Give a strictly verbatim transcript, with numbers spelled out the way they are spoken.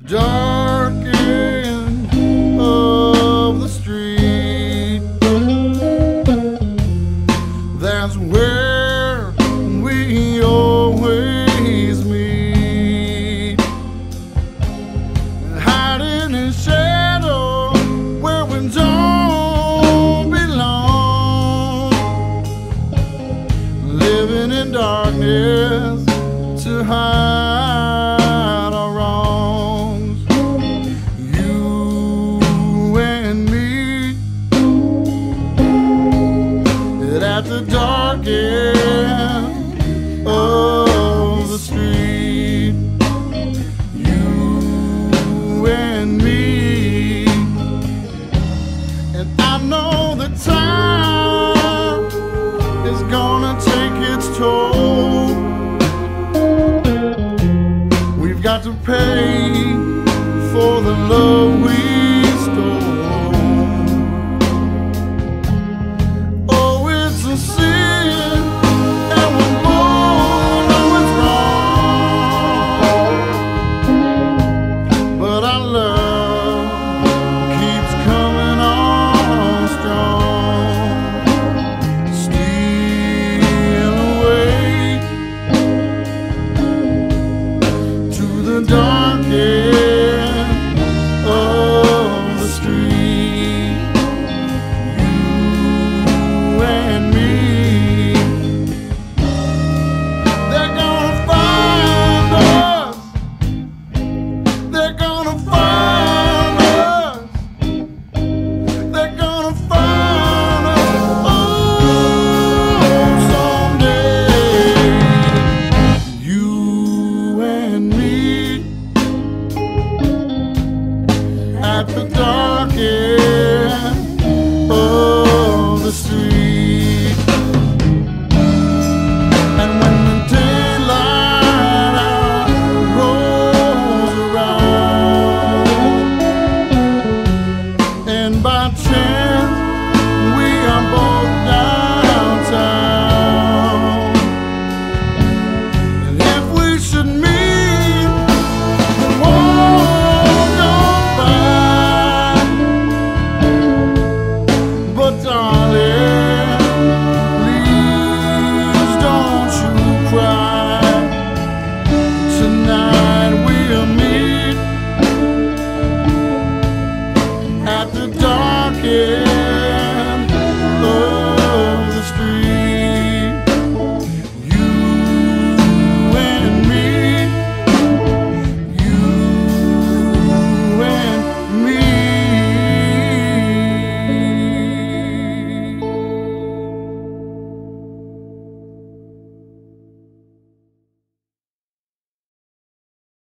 dark end of the street. That's where we always meet, hiding in shadow where we don't belong, living in darkness to hide our wrongs. You and me at the dark end of the street. You and me, and I know the time is gonna take its toll. We've got to pay